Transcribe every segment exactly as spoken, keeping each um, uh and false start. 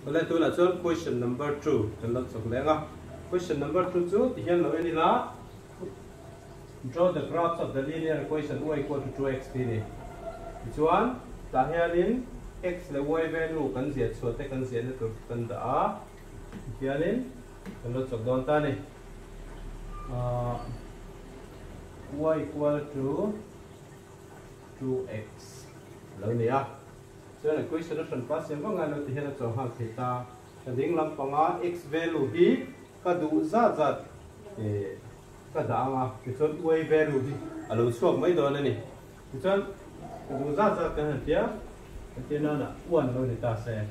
Wala tu na chuan question number two kan lo chok lenga. Question number two chu ti hian lo ani la. Draw the graphs of the linear equation y equal to two x t ni. Chuan ta hianin x le y value kan zia chuat te kan zia na tur kan da a. Hianin kan lo chok don ta ni. Y equal to two x. Lo ni a. So the question is on pass yang mga lo tihan at sohang kita kading lang panga x value hi kadu za za eh kada nga kison y value hi alo suak mai do na ni kison kadu za za kan hatia katina na one lo ni ta se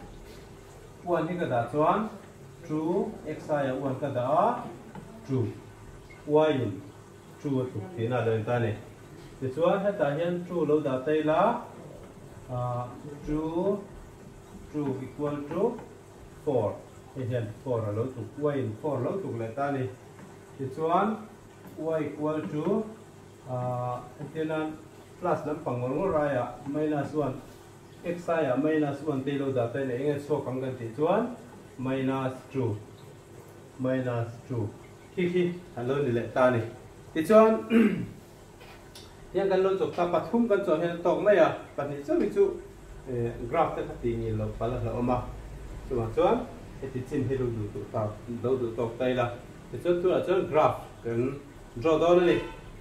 one hi kada chuan two x ya one kada a two y two tu tina lo ta ni chuan ha ta hian two lo da tai la Uh, two, two equal to four. Again, four alo to y four alo to letani. This one y equal to uh, itinan plus ng pangulong raya minus one x saya minus one tilo dati na ingat so kang ganti. This one minus two minus two. Kiki alo ni letani. This one yang kan lo chok ta pathum kan cho hen tok mai a pani chu mi chu graph te khati ni lo pala la oma chuma chuan eti chin he lo du tu ta lo du tok tai la te chu tu la chuan graph kan draw do ni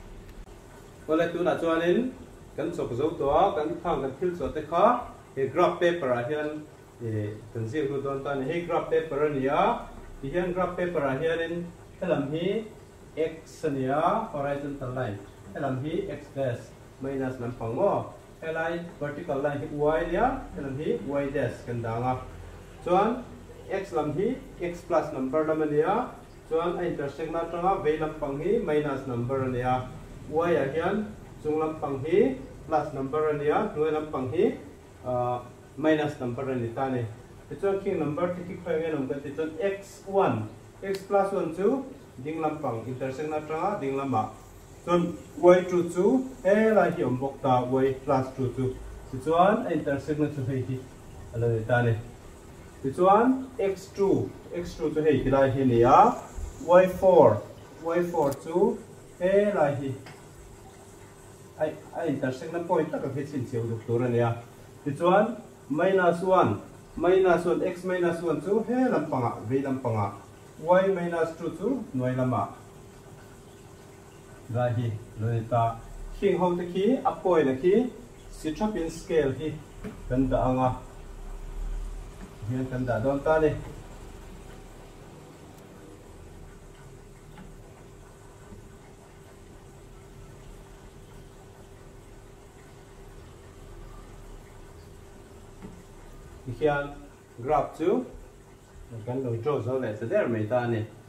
wala tu na chuan in kan chok zo to kan thang kan thil cho te kha he graph paper a hian e kan zir lu don ta ni he graph paper ni a ti hian graph paper a hian in helam hi x ni a horizontal line elam hi x dash minus lam pango li vertical line hi y lia elam hi y dash kan danga chuan x lam hi x plus number lam ania chuan a intersect na tanga v lam pang hi minus number ania y a hian chung lam pang hi plus number ania hnuai lam pang hi minus number ani ta ni chuan king number ti ki khoi nge nom kan ti chuan x one x plus one chu ding lam pang intersect na tanga ding lama chuan y two chu he lai hi om bok ta y plus two chu ti chuan intersect na chu hei hi alo ta ni ti chuan x two x two chu hei hi lai hi ni a y four y four chu he lai hi ai ai intersect na point ta ka hi chin cheu duk tur ani a ti chuan minus one minus one x minus one chu he lam panga v lam panga y minus two chu noi lama Rahi, loita. King hong te ki, apoy na ki, si trap in scale hi, ganda anga. Yan ganda don tani. Ikian graph chu, gan lo draw zo le sa der mai tani.